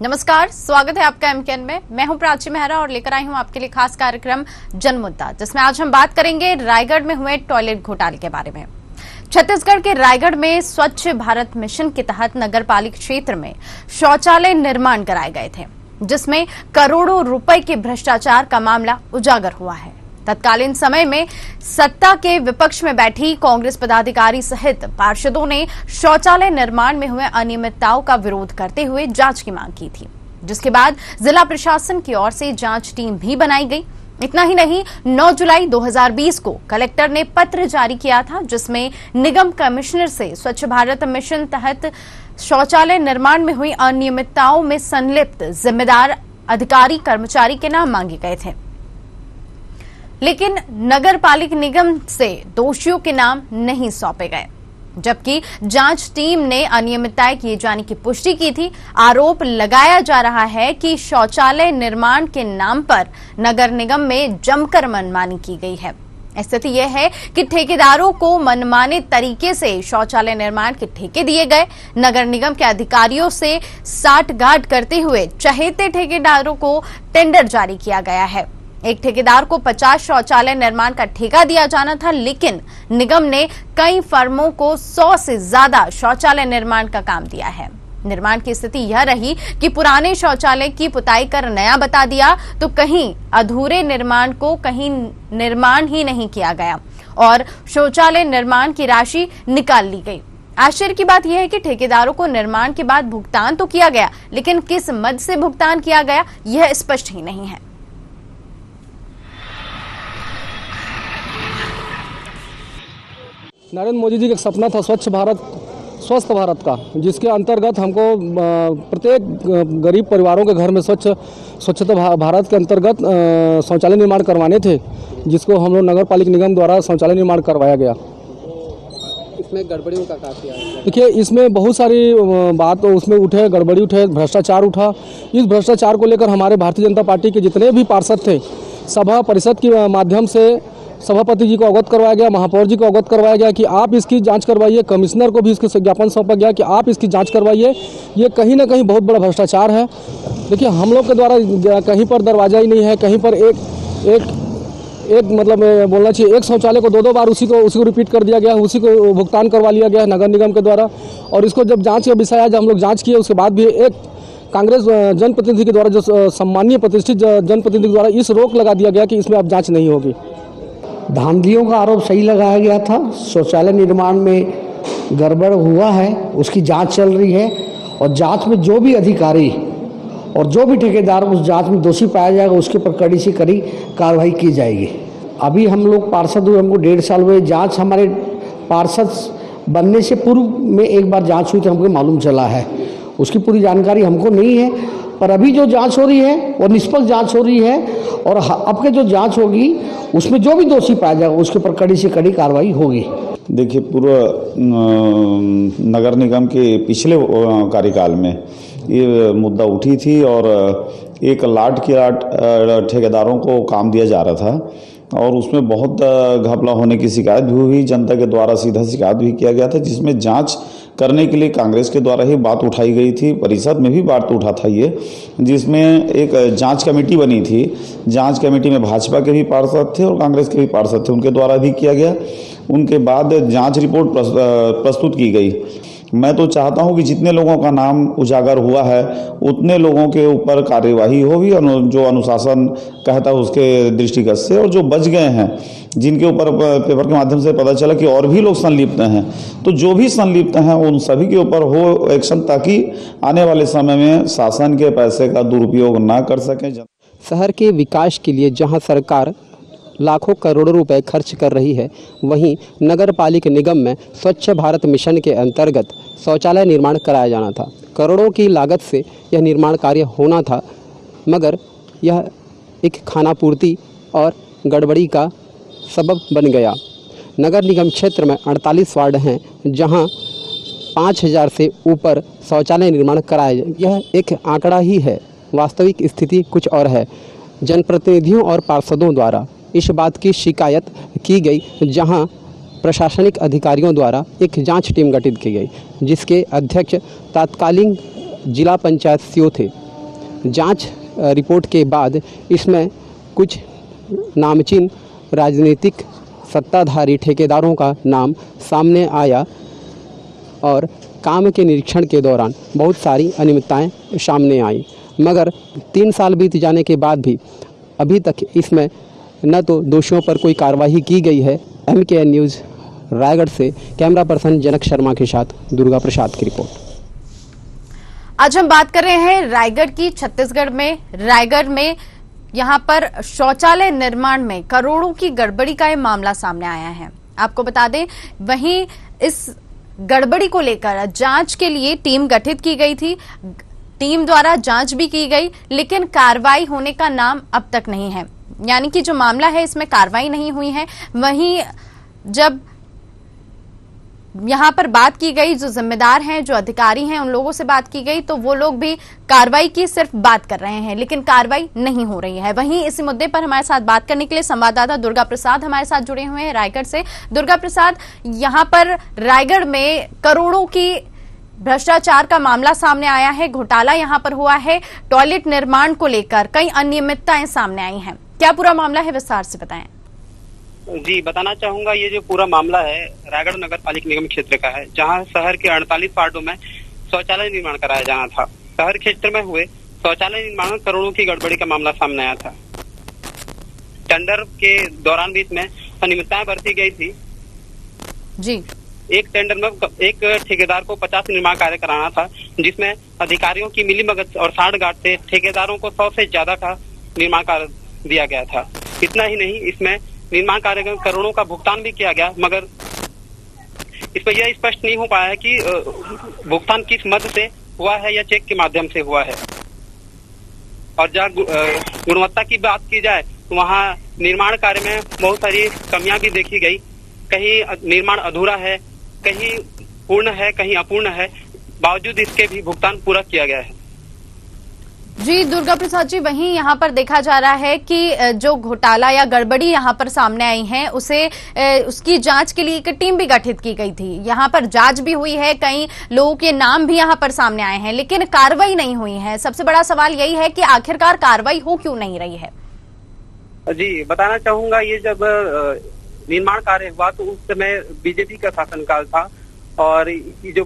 नमस्कार, स्वागत है आपका एमकेएन में। मैं हूं प्राची मेहरा और लेकर आई हूं आपके लिए खास कार्यक्रम जनमुद्दा, जिसमें आज हम बात करेंगे रायगढ़ में हुए टॉयलेट घोटाले के बारे में। छत्तीसगढ़ के रायगढ़ में स्वच्छ भारत मिशन के तहत नगरपालिक क्षेत्र में शौचालय निर्माण कराए गए थे, जिसमें करोड़ों रुपए के भ्रष्टाचार का मामला उजागर हुआ है। तत्कालीन समय में सत्ता के विपक्ष में बैठी कांग्रेस पदाधिकारी सहित पार्षदों ने शौचालय निर्माण में हुए अनियमितताओं का विरोध करते हुए जांच की मांग की थी, जिसके बाद जिला प्रशासन की ओर से जांच टीम भी बनाई गई। इतना ही नहीं, 9 जुलाई 2020 को कलेक्टर ने पत्र जारी किया था, जिसमें निगम कमिश्नर से स्वच्छ भारत मिशन तहत शौचालय निर्माण में हुई अनियमितताओं में संलिप्त जिम्मेदार अधिकारी कर्मचारी के नाम मांगे गए थे, लेकिन नगर पालिक निगम से दोषियों के नाम नहीं सौंपे गए। जबकि जांच टीम ने अनियमितताएं किए जाने की पुष्टि की थी। आरोप लगाया जा रहा है कि शौचालय निर्माण के नाम पर नगर निगम में जमकर मनमानी की गई है। स्थिति यह है कि ठेकेदारों को मनमाने तरीके से शौचालय निर्माण के ठेके दिए गए। नगर निगम के अधिकारियों से साठगांठ करते हुए चहेते ठेकेदारों को टेंडर जारी किया गया है। एक ठेकेदार को 50 शौचालय निर्माण का ठेका दिया जाना था, लेकिन निगम ने कई फर्मों को 100 से ज्यादा शौचालय निर्माण का काम दिया है। निर्माण की स्थिति यह रही कि पुराने शौचालय की पुताई कर नया बता दिया, तो कहीं अधूरे निर्माण को कहीं निर्माण ही नहीं किया गया और शौचालय निर्माण की राशि निकाल ली गई। आश्चर्य की बात यह है कि ठेकेदारों को निर्माण के बाद भुगतान तो किया गया, लेकिन किस मद से भुगतान किया गया यह स्पष्ट ही नहीं है। नरेंद्र मोदी जी का एक सपना था स्वच्छ भारत स्वस्थ भारत का, जिसके अंतर्गत हमको प्रत्येक गरीब परिवारों के घर में स्वच्छता भारत के अंतर्गत शौचालय निर्माण करवाने थे, जिसको हम लोग नगर पालिक निगम द्वारा शौचालय निर्माण करवाया गया। इसमें गड़बड़ियों का क्या किया? देखिए, इसमें बहुत सारी बात उसमें उठे, गड़बड़ी उठे, भ्रष्टाचार उठा। इस भ्रष्टाचार को लेकर हमारे भारतीय जनता पार्टी के जितने भी पार्षद थे, सभा परिषद के माध्यम से सभापति जी को अवगत करवाया गया, महापौर जी को अवगत करवाया गया कि आप इसकी जांच करवाइए। कमिश्नर को भी इसके ज्ञापन सौंपा गया कि आप इसकी जांच करवाइए। ये कहीं ना कहीं बहुत बड़ा भ्रष्टाचार है। देखिए, हम लोग के द्वारा कहीं पर दरवाजा ही नहीं है, कहीं पर एक मतलब बोलना चाहिए एक शौचालय को दो बार उसी को रिपीट कर दिया गया, उसी को भुगतान करवा लिया गया नगर निगम के द्वारा। और इसको जब जाँच का विषय आया, जब हम लोग जाँच किए, उसके बाद भी एक कांग्रेस जनप्रतिनिधि के द्वारा, जो सम्मानीय प्रतिष्ठित जनप्रतिनिधि के द्वारा इस रोक लगा दिया गया कि इसमें अब जाँच नहीं होगी। धांधलियों का आरोप सही लगाया गया था। शौचालय निर्माण में गड़बड़ हुआ है, उसकी जांच चल रही है और जांच में जो भी अधिकारी और जो भी ठेकेदार उस जांच में दोषी पाया जाएगा, उसके ऊपर कड़ी से कड़ी कार्रवाई की जाएगी। अभी हम लोग पार्षद हुए, हमको 1.5 साल हुए। जांच हमारे पार्षद बनने से पूर्व में एक बार जांच हुई तो हमको मालूम चला है, उसकी पूरी जानकारी हमको नहीं है। पर अभी जो जांच हो रही है वो निष्पक्ष जांच हो रही है और अब के जो जांच होगी उसमें जो भी दोषी पाया जाएगा उसके ऊपर कड़ी से कड़ी कार्रवाई होगी। देखिए, पूर्व नगर निगम के पिछले कार्यकाल में ये मुद्दा उठी थी और एक लाट की लाट ठेकेदारों को काम दिया जा रहा था और उसमें बहुत घपला होने की शिकायत भी हुई। जनता के द्वारा सीधा शिकायत भी किया गया था, जिसमें जांच करने के लिए कांग्रेस के द्वारा ही बात उठाई गई थी। परिषद में भी बात उठा था ये, जिसमें एक जांच कमेटी बनी थी। जांच कमेटी में भाजपा के भी पार्षद थे और कांग्रेस के भी पार्षद थे, उनके द्वारा भी किया गया। उनके बाद जांच रिपोर्ट प्रस्तुत की गई। मैं तो चाहता हूं कि जितने लोगों का नाम उजागर हुआ है उतने लोगों के ऊपर कार्यवाही होगी, जो अनुशासन कहता है उसके दृष्टिगत से, और जो बच गए हैं, जिनके ऊपर पेपर के माध्यम से पता चला कि और भी लोग संलिप्त हैं, तो जो भी संलिप्त हैं उन सभी के ऊपर हो एक्शन, ताकि आने वाले समय में शासन के पैसे का दुरुपयोग ना कर सकें। शहर के विकास के लिए जहां सरकार लाखों करोड़ों रुपए खर्च कर रही है, वहीं नगर पालिक निगम में स्वच्छ भारत मिशन के अंतर्गत शौचालय निर्माण कराया जाना था। करोड़ों की लागत से यह निर्माण कार्य होना था, मगर यह एक खानापूर्ति और गड़बड़ी का सबब बन गया। नगर निगम क्षेत्र में 48 वार्ड हैं, जहां 5000 से ऊपर शौचालय निर्माण कराया। यह एक आंकड़ा ही है, वास्तविक स्थिति कुछ और है। जनप्रतिनिधियों और पार्षदों द्वारा इस बात की शिकायत की गई, जहां प्रशासनिक अधिकारियों द्वारा एक जांच टीम गठित की गई, जिसके अध्यक्ष तत्कालीन जिला पंचायत सीओ थे जांच रिपोर्ट के बाद इसमें कुछ नामचीन राजनीतिक सत्ताधारी ठेकेदारों का नाम सामने आया और काम के निरीक्षण के दौरान बहुत सारी अनियमितताएं सामने आई, मगर 3 साल बीत जाने के बाद भी अभी तक इसमें न तो दोषियों पर कोई कार्रवाई की गई है। MKN न्यूज़ रायगढ़ से कैमरा पर्सन जनक शर्मा के साथ दुर्गा प्रसाद की रिपोर्ट। आज हम बात कर रहे हैं रायगढ़ की। छत्तीसगढ़ में रायगढ़ में यहां पर शौचालय निर्माण में करोड़ों की गड़बड़ी का ये मामला सामने आया है। आपको बता दें, वहीं इस गड़बड़ी को लेकर जांच के लिए टीम गठित की गई थी। टीम द्वारा जांच भी की गई, लेकिन कार्रवाई होने का नाम अब तक नहीं है। यानी कि जो मामला है इसमें कार्रवाई नहीं हुई है। वहीं जब यहां पर बात की गई, जो जिम्मेदार हैं, जो अधिकारी हैं, उन लोगों से बात की गई तो वो लोग भी कार्रवाई की सिर्फ बात कर रहे हैं, लेकिन कार्रवाई नहीं हो रही है। वहीं इसी मुद्दे पर हमारे साथ बात करने के लिए संवाददाता दुर्गा प्रसाद हमारे साथ जुड़े हुए हैं रायगढ़ से। दुर्गा प्रसाद, यहां पर रायगढ़ में करोड़ों की भ्रष्टाचार का मामला सामने आया है, घोटाला यहां पर हुआ है, टॉयलेट निर्माण को लेकर कई अनियमितताएं सामने आई हैं। क्या पूरा मामला है, विस्तार से बताएं। जी, बताना चाहूंगा, ये जो पूरा मामला है रायगढ़ नगर पालिका निगम क्षेत्र का है, जहां शहर के 48 वार्डों में शौचालय निर्माण कराया जाना था। शहर क्षेत्र में हुए शौचालय निर्माण में करोड़ों की गड़बड़ी का मामला सामने आया था। टेंडर के दौरान भी इसमें अनियमितताएं बरती गई थी। जी, एक टेंडर में एक ठेकेदार को 50 निर्माण कार्य कराना था, जिसमें अधिकारियों की मिलीभगत और सांठगांठ से ठेकेदारों को 100 से ज्यादा का निर्माण कार्य दिया गया था। इतना ही नहीं, इसमें निर्माण कार्य में करोड़ों का भुगतान भी किया गया, मगर इसमें यह स्पष्ट नहीं हो पाया है कि भुगतान किस मद से हुआ है या चेक के माध्यम से हुआ है। और जहाँ गुणवत्ता की बात की जाए तो वहाँ निर्माण कार्य में बहुत सारी कमियां भी देखी गई। कहीं निर्माण अधूरा है, कहीं पूर्ण है, कहीं अपूर्ण है, बावजूद इसके भी भुगतान पूरा किया गया है। जी दुर्गा प्रसाद जी, वहीं यहाँ पर देखा जा रहा है कि जो घोटाला या गड़बड़ी यहाँ पर सामने आई है उसकी जांच के लिए एक टीम भी गठित की गई थी। यहाँ पर जांच भी हुई है, कई लोगों के नाम भी यहाँ पर सामने आए हैं, लेकिन कार्रवाई नहीं हुई है। सबसे बड़ा सवाल यही है कि आखिरकार कार्रवाई हो क्यों नहीं रही है। जी, बताना चाहूंगा, ये जब निर्माण कार्य हुआ तो उस समय बीजेपी का शासनकाल था, और ये जो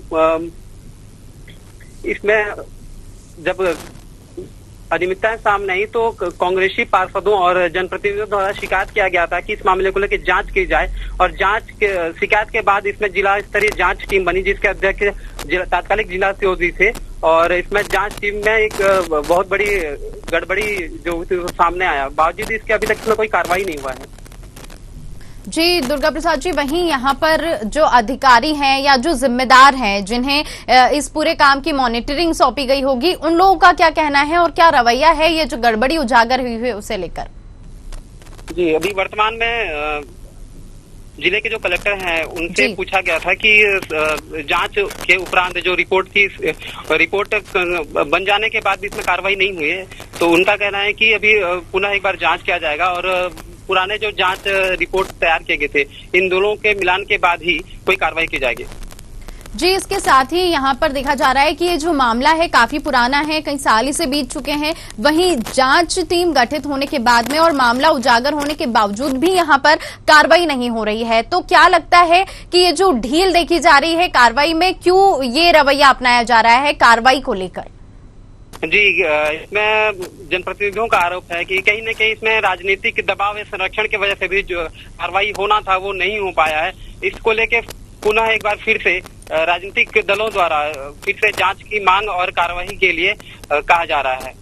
इसमें जब अनियमितताएं सामने आई तो कांग्रेसी पार्षदों और जनप्रतिनिधियों द्वारा शिकायत किया गया था कि इस मामले को लेकर जांच की जाए। और शिकायत के बाद इसमें जिला स्तरीय जांच टीम बनी, जिसके अध्यक्ष तात्कालिक जिला सीओजी थे। और इसमें जांच टीम में एक बहुत बड़ी गड़बड़ी जो सामने आया, बावजूद इसके अभी तक इसमें कोई कार्रवाई नहीं हुआ है। जी दुर्गा प्रसाद जी, वहीं यहाँ पर जो अधिकारी हैं या जो जिम्मेदार हैं, जिन्हें इस पूरे काम की मॉनिटरिंग सौंपी गई होगी, उन लोगों का क्या कहना है और क्या रवैया है ये जो गड़बड़ी उजागर हुई है उसे लेकर? जी, अभी वर्तमान में जिले के जो कलेक्टर हैं उनसे पूछा गया था कि जांच के उपरांत जो रिपोर्ट थी, रिपोर्ट बन जाने के बाद भी इसमें कार्रवाई नहीं हुई है, तो उनका कहना है कि अभी पुनः एक बार जांच किया जाएगा और पुराने जो जांच रिपोर्ट तैयार किए गए थे, इन दोनों के मिलान के बाद ही कोई कार्रवाई की जाएगी। जी, इसके साथ ही यहाँ पर देखा जा रहा है कि ये जो मामला है काफी पुराना है, कई साल इसे बीत चुके हैं। वहीं जांच टीम गठित होने के बाद में और मामला उजागर होने के बावजूद भी यहाँ पर कार्रवाई नहीं हो रही है, तो क्या लगता है कि ये जो ढील देखी जा रही है कार्रवाई में, क्यों ये रवैया अपनाया जा रहा है कार्रवाई को लेकर? जी, इसमें जनप्रतिनिधियों का आरोप है कि कहीं न कहीं इसमें राजनीतिक दबाव या संरक्षण की वजह से भी जो कार्रवाई होना था वो नहीं हो पाया है। इसको लेके पुनः एक बार फिर से राजनीतिक दलों द्वारा फिर से जांच की मांग और कार्रवाई के लिए कहा जा रहा है।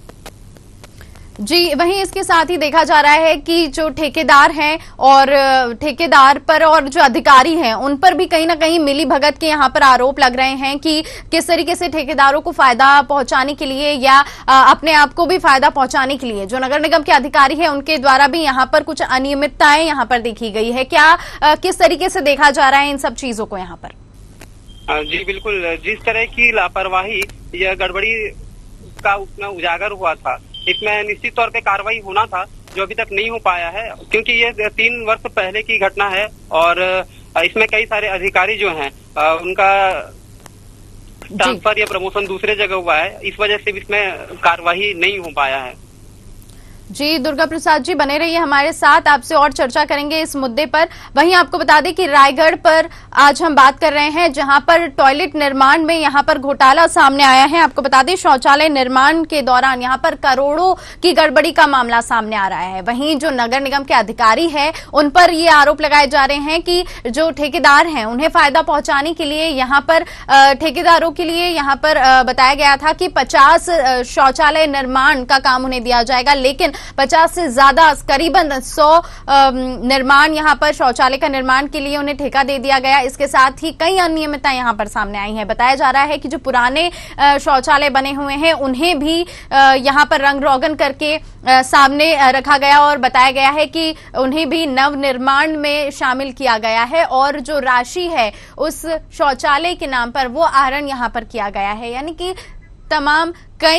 जी, वहीं इसके साथ ही देखा जा रहा है कि जो ठेकेदार हैं और ठेकेदार पर और जो अधिकारी हैं उन पर भी कहीं ना कहीं मिली भगत के यहाँ पर आरोप लग रहे हैं कि किस तरीके से ठेकेदारों को फायदा पहुंचाने के लिए या अपने आप को भी फायदा पहुंचाने के लिए जो नगर निगम के अधिकारी हैं उनके द्वारा भी यहाँ पर कुछ अनियमितताएं यहाँ पर देखी गई है। क्या किस तरीके से देखा जा रहा है इन सब चीजों को यहाँ पर? जी बिल्कुल, जिस तरह की लापरवाही या गड़बड़ी का उसमें उजागर हुआ था, इसमें निश्चित तौर पे कार्रवाई होना था, जो अभी तक नहीं हो पाया है, क्योंकि ये 3 वर्ष पहले की घटना है और इसमें कई सारे अधिकारी जो हैं उनका ट्रांसफर या प्रमोशन दूसरे जगह हुआ है, इस वजह से इसमें कार्यवाही नहीं हो पाया है। जी दुर्गा प्रसाद जी बने रहिए हमारे साथ, आपसे और चर्चा करेंगे इस मुद्दे पर। वहीं आपको बता दें कि रायगढ़ पर आज हम बात कर रहे हैं, जहां पर टॉयलेट निर्माण में यहां पर घोटाला सामने आया है। आपको बता दें शौचालय निर्माण के दौरान यहां पर करोड़ों की गड़बड़ी का मामला सामने आ रहा है। वहीं जो नगर निगम के अधिकारी हैं उन पर ये आरोप लगाए जा रहे हैं कि जो ठेकेदार हैं उन्हें फायदा पहुंचाने के लिए यहां पर ठेकेदारों के लिए यहां पर बताया गया था कि 50 शौचालय निर्माण का काम उन्हें दिया जाएगा, लेकिन 50 से ज्यादा करीबन 100 निर्माण यहां पर शौचालय का निर्माण के लिए उन्हें ठेका दे दिया गया। इसके साथ ही कई अनियमितताएं यहां पर सामने आई हैं। बताया जा रहा है कि जो पुराने शौचालय बने हुए हैं उन्हें भी यहां पर रंग रोगन करके सामने रखा गया और बताया गया है कि उन्हें भी नव निर्माण में शामिल किया गया है और जो राशि है उस शौचालय के नाम पर वो आहरण यहां पर किया गया है। यानी कि तमाम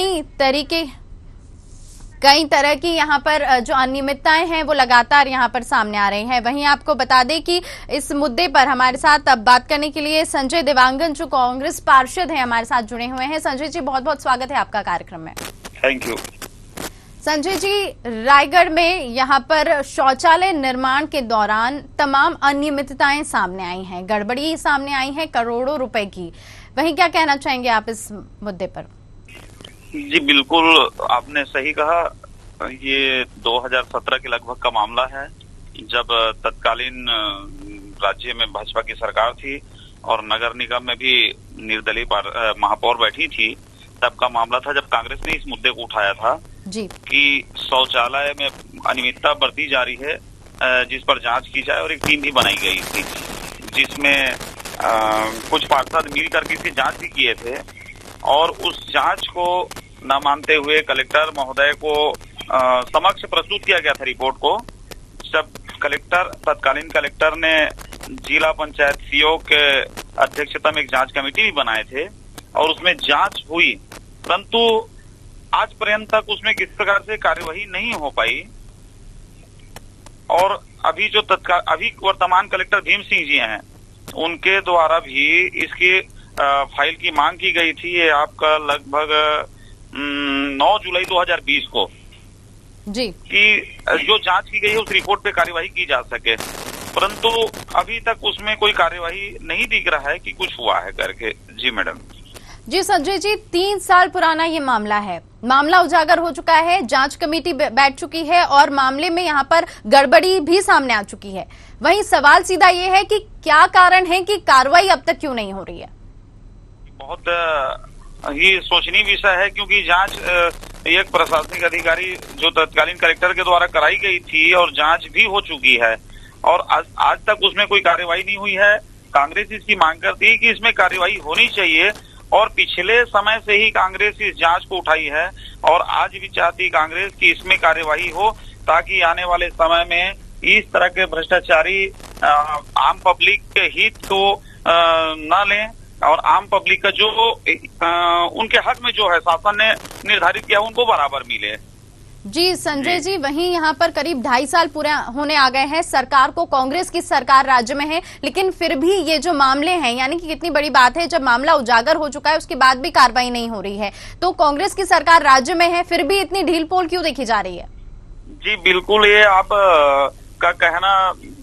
कई तरह की यहाँ पर जो अनियमितताएं हैं वो लगातार यहाँ पर सामने आ रही हैं। वहीं आपको बता दें कि इस मुद्दे पर हमारे साथ अब बात करने के लिए संजय देवांगन जो कांग्रेस पार्षद हैं हमारे साथ जुड़े हुए हैं। संजय जी बहुत बहुत स्वागत है आपका कार्यक्रम में। Thank you. संजय जी, रायगढ़ में यहाँ पर शौचालय निर्माण के दौरान तमाम अनियमितताएं सामने आई हैं, गड़बड़ी सामने आई है करोड़ों रुपए की। वहीं क्या कहना चाहेंगे आप इस मुद्दे पर? जी बिल्कुल, आपने सही कहा। ये 2017 के लगभग का मामला है, जब तत्कालीन राज्य में भाजपा की सरकार थी और नगर निगम में भी निर्दलीय महापौर बैठी थी। तब का मामला था जब कांग्रेस ने इस मुद्दे को उठाया था जी कि शौचालय में अनियमितता बरती जा रही है, जिस पर जांच की जाए, और एक टीम भी बनाई गई थी जिसमें कुछ पार्षद मिल करके इसकी जांच भी किए थे। और उस जांच को न मानते हुए कलेक्टर महोदय को समक्ष प्रस्तुत किया गया था रिपोर्ट को। जब तत्कालीन कलेक्टर ने जिला पंचायत सीओ के अध्यक्षता में एक जांच कमेटी भी बनाए थे और उसमें जांच हुई, परंतु आज पर्यंत तक उसमें किस प्रकार से कार्यवाही नहीं हो पाई। और अभी जो अभी वर्तमान कलेक्टर भीम सिंह जी हैं, उनके द्वारा भी इसकी फाइल की मांग की गई थी। ये आपका लगभग 9 जुलाई 2020 को जी कि जो जांच की गई है उस रिपोर्ट पे कार्यवाही की जा सके, परंतु अभी तक उसमें कोई कार्यवाही नहीं दिख रहा है कि कुछ हुआ है करके। जी मैडम। जी संजय जी, 3 साल पुराना ये मामला है, मामला उजागर हो चुका है, जांच कमेटी बैठ चुकी है और मामले में यहाँ पर गड़बड़ी भी सामने आ चुकी है। वहीं सवाल सीधा ये है कि क्या कारण है कि कार्रवाई अब तक क्यों नहीं हो रही है? बहुत ही सोचनीय विषय है, क्योंकि जांच एक प्रशासनिक अधिकारी जो तत्कालीन कलेक्टर के द्वारा कराई गई थी और जांच भी हो चुकी है और आज तक उसमें कोई कार्यवाही नहीं हुई है। कांग्रेस इसकी मांग करती है कि इसमें कार्यवाही होनी चाहिए और पिछले समय से ही कांग्रेस इस जांच को उठाई है और आज भी चाहती कांग्रेस की इसमें कार्यवाही हो, ताकि आने वाले समय में इस तरह के भ्रष्टाचारी आम पब्लिक के हित को न लें और आम पब्लिक का जो उनके हक में जो है शासन ने निर्धारित किया उनको बराबर मिले। जी संजय जी, वहीं यहाँ पर करीब 2.5 साल पूरे होने आ गए हैं सरकार को, कांग्रेस की सरकार राज्य में है, लेकिन फिर भी ये जो मामले हैं, यानी कि कितनी बड़ी बात है, जब मामला उजागर हो चुका है उसके बाद भी कार्रवाई नहीं हो रही है, तो कांग्रेस की सरकार राज्य में है, फिर भी इतनी ढील पोल क्यों देखी जा रही है? जी बिल्कुल, ये आप का कहना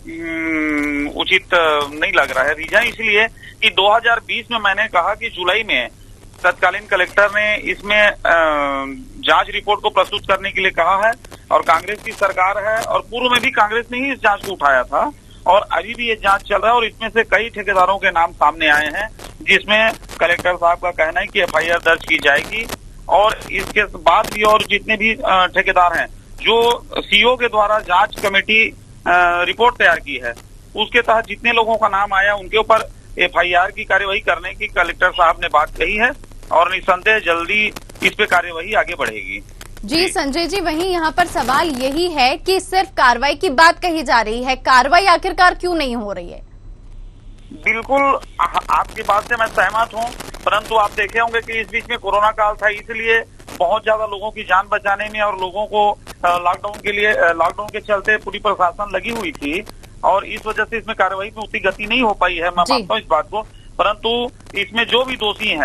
उचित नहीं लग रहा है। रीजन इसलिए कि 2020 में मैंने कहा कि जुलाई में तत्कालीन कलेक्टर ने इसमें जांच रिपोर्ट को प्रस्तुत करने के लिए कहा है और कांग्रेस की सरकार है और पूर्व में भी कांग्रेस ने ही इस जांच को उठाया था और अभी भी ये जांच चल रहा है और इसमें से कई ठेकेदारों के नाम सामने आए हैं, जिसमें कलेक्टर साहब का कहना है कि FIR दर्ज की जाएगी और इसके बाद भी और जितने भी ठेकेदार हैं जो CEO के द्वारा जांच कमेटी रिपोर्ट तैयार की है उसके तहत जितने लोगों का नाम आया उनके ऊपर FIR की कार्यवाही करने की कलेक्टर साहब ने बात कही है और निसंदेह जल्दी इस पे कार्यवाही आगे बढ़ेगी। जी संजय जी, वहीं यहाँ पर सवाल यही है कि सिर्फ कार्रवाई की बात कही जा रही है, कार्रवाई आखिरकार क्यों नहीं हो रही है? बिल्कुल आपकी बात से मैं सहमत हूँ, परंतु आप देखे होंगे कि इस बीच में कोरोना काल था, इसलिए बहुत ज्यादा लोगों की जान बचाने में और लोगों को लॉकडाउन के चलते पूरी प्रशासन लगी हुई थी और इस वजह से इसमें कार्रवाई में उतनी गति नहीं हो पाई है। मैं मानता हूँ इस बात को, परंतु इसमें जो भी दोषी हैं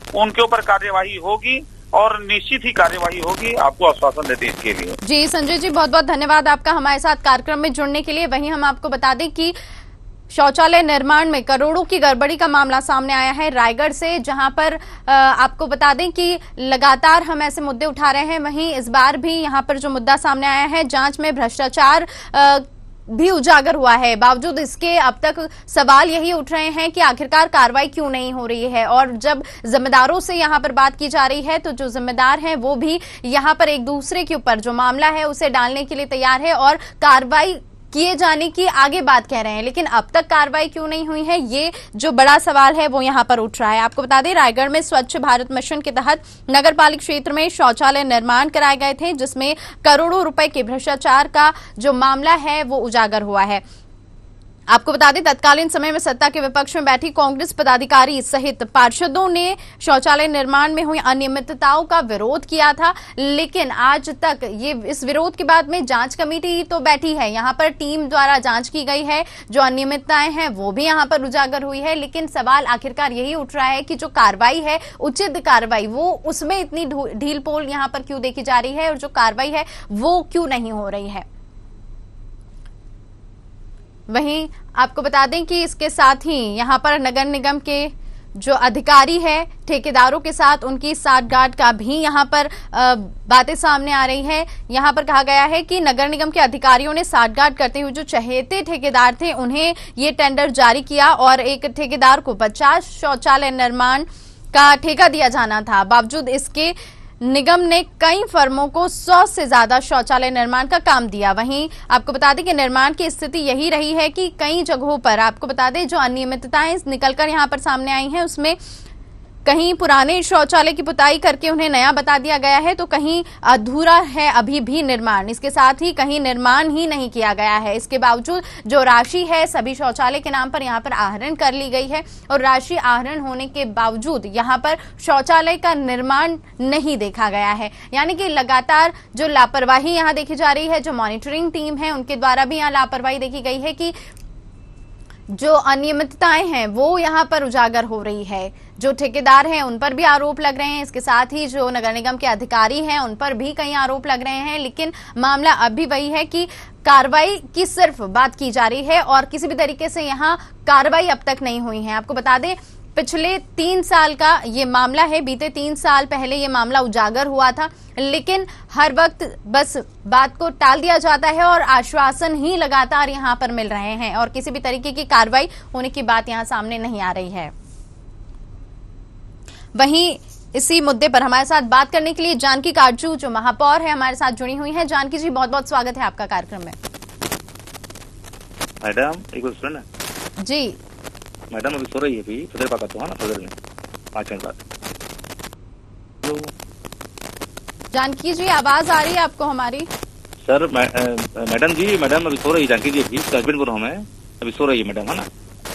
उनके ऊपर कार्यवाही होगी और निश्चित ही कार्यवाही होगी, आपको आश्वासन देते हैं इसके लिए। जी संजय जी, बहुत बहुत धन्यवाद आपका हमारे साथ कार्यक्रम में जुड़ने के लिए। वहीं हम आपको बता दें कि शौचालय निर्माण में करोड़ों की गड़बड़ी का मामला सामने आया है रायगढ़ से, जहां पर आपको बता दें कि लगातार हम ऐसे मुद्दे उठा रहे हैं। वहीं इस बार भी यहां पर जो मुद्दा सामने आया है, जांच में भ्रष्टाचार भी उजागर हुआ है। बावजूद इसके अब तक सवाल यही उठ रहे हैं कि आखिरकार कार्रवाई क्यों नहीं हो रही है। और जब जिम्मेदारों से यहां पर बात की जा रही है तो जो जिम्मेदार हैं वो भी यहां पर एक दूसरे के ऊपर जो मामला है उसे डालने के लिए तैयार है और कार्रवाई किए जाने की आगे बात कह रहे हैं, लेकिन अब तक कार्रवाई क्यों नहीं हुई है, ये जो बड़ा सवाल है वो यहां पर उठ रहा है। आपको बता दें, रायगढ़ में स्वच्छ भारत मिशन के तहत नगरपालिका क्षेत्र में शौचालय निर्माण कराए गए थे, जिसमें करोड़ों रुपए के भ्रष्टाचार का जो मामला है वो उजागर हुआ है। आपको बता दें, तत्कालीन समय में सत्ता के विपक्ष में बैठी कांग्रेस पदाधिकारी सहित पार्षदों ने शौचालय निर्माण में हुई अनियमितताओं का विरोध किया था, लेकिन आज तक इस विरोध के बाद में जांच कमेटी तो बैठी है, यहां पर टीम द्वारा जांच की गई है, जो अनियमितताएं हैं वो भी यहां पर उजागर हुई है। लेकिन सवाल आखिरकार यही उठ रहा है कि जो कार्रवाई है, उचित कार्रवाई, वो उसमें इतनी ढील पोल यहां पर क्यों देखी जा रही है और जो कार्रवाई है वो क्यों नहीं हो रही है। वहीं आपको बता दें कि इसके साथ ही यहां पर नगर निगम के जो अधिकारी है, ठेकेदारों के साथ उनकी साठगांठ का भी यहां पर बातें सामने आ रही है। यहां पर कहा गया है कि नगर निगम के अधिकारियों ने साठगांठ करते हुए जो चहेते ठेकेदार थे उन्हें ये टेंडर जारी किया और एक ठेकेदार को 50 शौचालय निर्माण का ठेका दिया जाना था। बावजूद इसके निगम ने कई फर्मों को 100 से ज्यादा शौचालय निर्माण का काम दिया। वहीं आपको बता दें कि निर्माण की स्थिति यही रही है कि कई जगहों पर आपको बता दें जो अनियमितताएं निकलकर यहां पर सामने आई हैं, उसमें कहीं पुराने शौचालय की पुताई करके उन्हें नया बता दिया गया है, तो कहीं अधूरा है अभी भी निर्माण। इसके साथ ही कहीं निर्माण ही नहीं किया गया है। इसके बावजूद जो राशि है सभी शौचालय के नाम पर यहां पर आहरण कर ली गई है और राशि आहरण होने के बावजूद यहां पर शौचालय का निर्माण नहीं देखा गया है। यानी कि लगातार जो लापरवाही यहां देखी जा रही है, जो मॉनिटरिंग टीम है उनके द्वारा भी यहां लापरवाही देखी गई है कि जो अनियमितताएं हैं वो यहां पर उजागर हो रही है। जो ठेकेदार हैं उन पर भी आरोप लग रहे हैं, इसके साथ ही जो नगर निगम के अधिकारी हैं उन पर भी कई आरोप लग रहे हैं, लेकिन मामला अब भी वही है कि कार्रवाई की सिर्फ बात की जा रही है और किसी भी तरीके से यहां कार्रवाई अब तक नहीं हुई है। आपको बता दें, पिछले 3 साल का ये मामला है, बीते 3 साल पहले ये मामला उजागर हुआ था, लेकिन हर वक्त बस बात को टाल दिया जाता है और आश्वासन ही लगातार यहां पर मिल रहे हैं और किसी भी तरीके की कार्रवाई होने की बात यहां सामने नहीं आ रही है। वहीं इसी मुद्दे पर हमारे साथ बात करने के लिए जानकी काटजू जो महापौर है हमारे साथ जुड़ी हुई हैं। जानकी जी, बहुत बहुत स्वागत है आपका कार्यक्रम में। मैडम एक बार सुनो ना जी। मैडम अभी सो रही है, अभी सदर पाका तो है ना, सदर में 5 मिनट बाद। जानकी जी, आवाज आ रही है आपको हमारी? सर मैडम जी, मैडम अभी सो रही है, जानकी जी अभी हस्बैंड हूँ मैं, अभी सो रही है मैडम, है ना।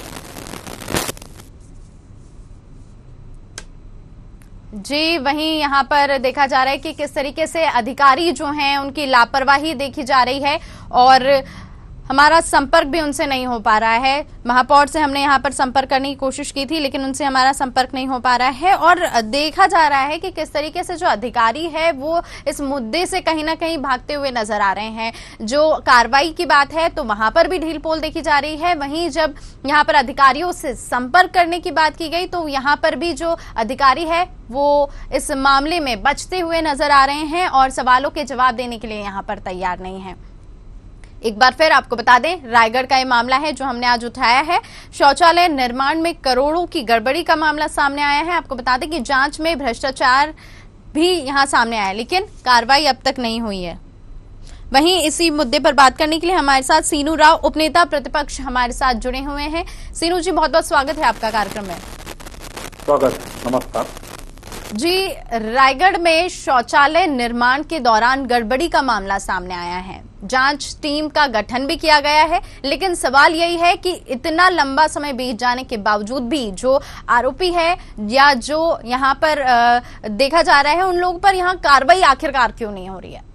जी, वहीं यहाँ पर देखा जा रहा है कि किस तरीके से अधिकारी जो हैं उनकी लापरवाही देखी जा रही है और हमारा संपर्क भी उनसे नहीं हो पा रहा है। महापौर से हमने यहाँ पर संपर्क करने की कोशिश की थी, लेकिन उनसे हमारा संपर्क नहीं हो पा रहा है और देखा जा रहा है कि किस तरीके से जो अधिकारी है वो इस मुद्दे से कहीं ना कहीं भागते हुए नजर आ रहे हैं। जो कार्रवाई की बात है तो वहां पर भी ढील पोल देखी जा रही है, वहीं जब यहाँ पर अधिकारियों से संपर्क करने की बात की गई तो यहाँ पर भी जो अधिकारी है वो इस मामले में बचते हुए नजर आ रहे हैं और सवालों के जवाब देने के लिए यहाँ पर तैयार नहीं है। एक बार फिर आपको बता दें, रायगढ़ का ये मामला है जो हमने आज उठाया है। शौचालय निर्माण में करोड़ों की गड़बड़ी का मामला सामने आया है। आपको बता दें कि जांच में भ्रष्टाचार भी यहां सामने आया, लेकिन कार्रवाई अब तक नहीं हुई है। वहीं इसी मुद्दे पर बात करने के लिए हमारे साथ सीनू राव, उपनेता प्रतिपक्ष, हमारे साथ जुड़े हुए हैं। सीनू जी, बहुत बहुत स्वागत है आपका कार्यक्रम में। स्वागत, नमस्कार जी। रायगढ़ में शौचालय निर्माण के दौरान गड़बड़ी का मामला सामने आया है। जांच टीम का गठन भी किया गया है, लेकिन सवाल यही है कि इतना लंबा समय बीत जाने के बावजूद भी जो आरोपी है या जो यहाँ पर देखा जा रहा है उन लोगों पर यहाँ कार्रवाई आखिरकार क्यों नहीं हो रही है?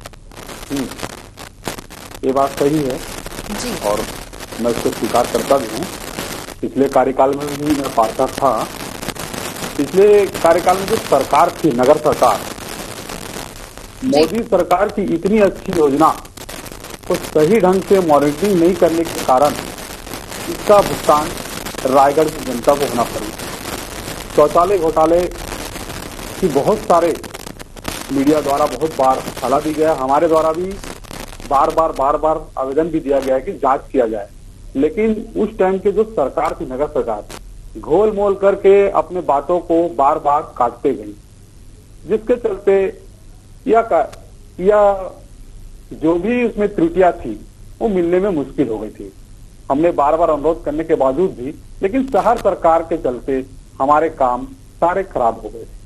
ये बात सही है जी, और मैं इसको स्वीकार करता भी हूँ। पिछले कार्यकाल में भी मैं पार्षद था पिछले कार्यकाल में जो सरकार थी, नगर सरकार, मोदी सरकार की इतनी अच्छी योजना को सही ढंग से मॉनिटरिंग नहीं करने के कारण इसका भुगतान रायगढ़ की जनता को होना पड़ा। शौचालय घोटाले की बहुत सारे मीडिया द्वारा बहुत बार सलाह दी गया, हमारे द्वारा भी बार बार आवेदन भी दिया गया है कि जांच किया जाए, लेकिन उस टाइम के जो सरकार थी, नगर सरकार, घोल मोल करके अपने बातों को बार बार काटते गई, जिसके चलते या जो भी उसमें त्रुटियां थी वो मिलने में मुश्किल हो गई थी। हमने बार बार अनुरोध करने के बावजूद भी, लेकिन शहर सरकार के चलते हमारे काम सारे खराब हो गए।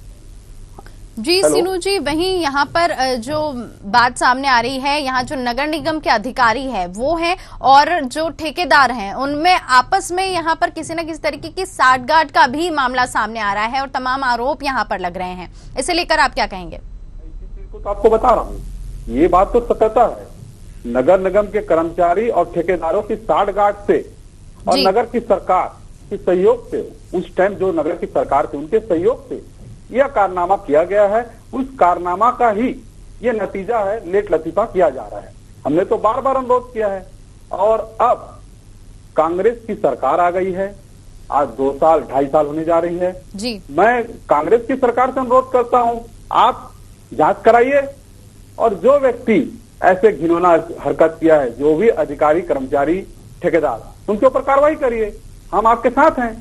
जी सीनू जी, वहीं यहाँ पर जो बात सामने आ रही है, यहाँ जो नगर निगम के अधिकारी है वो हैं और जो ठेकेदार हैं उनमें आपस में यहाँ पर किसी न किसी तरीके की साठगांठ का भी मामला सामने आ रहा है और तमाम आरोप यहाँ पर लग रहे हैं। इसे लेकर आप क्या कहेंगे? इसी चीज को तो आपको बता रहा हूँ, ये बात तो सत्यता है। नगर निगम के कर्मचारी और ठेकेदारों की साठगांठ से और नगर की सरकार के सहयोग से, उस टाइम जो नगर की सरकार थी उनके सहयोग से यह कारनामा किया गया है। उस कारनामा का ही ये नतीजा है, लेट लतीफा किया जा रहा है। हमने तो बार बार अनुरोध किया है और अब कांग्रेस की सरकार आ गई है, आज 2 साल 2.5 साल होने जा रही है जी। मैं कांग्रेस की सरकार से अनुरोध करता हूं, आप जांच कराइए और जो व्यक्ति ऐसे घिनौना हरकत किया है, जो भी अधिकारी, कर्मचारी, ठेकेदार, उनके ऊपर कार्रवाई करिए। हम आपके साथ हैं।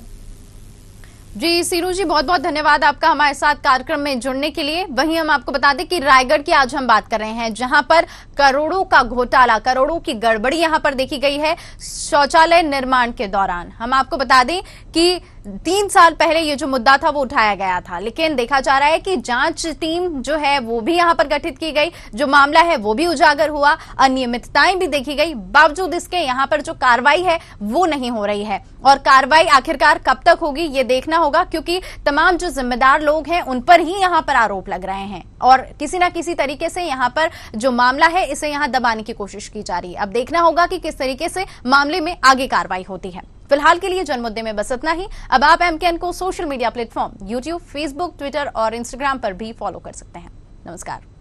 जी सीनू जी, बहुत बहुत धन्यवाद आपका हमारे साथ कार्यक्रम में जुड़ने के लिए। वहीं हम आपको बता दें कि रायगढ़ की आज हम बात कर रहे हैं, जहां पर करोड़ों का घोटाला, करोड़ों की गड़बड़ी यहां पर देखी गई है शौचालय निर्माण के दौरान। हम आपको बता दें कि 3 साल पहले ये जो मुद्दा था वो उठाया गया था, लेकिन देखा जा रहा है कि जांच टीम जो है वो भी यहां पर गठित की गई, जो मामला है वो भी उजागर हुआ, अनियमितताएं भी देखी गई, बावजूद इसके यहां पर जो कार्रवाई है वो नहीं हो रही है। और कार्रवाई आखिरकार कब तक होगी ये देखना होगा, क्योंकि तमाम जो जिम्मेदार लोग हैं उन पर ही यहां पर आरोप लग रहे हैं और किसी ना किसी तरीके से यहां पर जो मामला है इसे यहां दबाने की कोशिश की जा रही है। अब देखना होगा कि किस तरीके से मामले में आगे कार्रवाई होती है। फिलहाल के लिए जनमुद्दे में बस इतना ही। अब आप एमकेएन को social media platform YouTube, Facebook, Twitter और इंस्टाग्राम पर भी फॉलो कर सकते हैं। नमस्कार।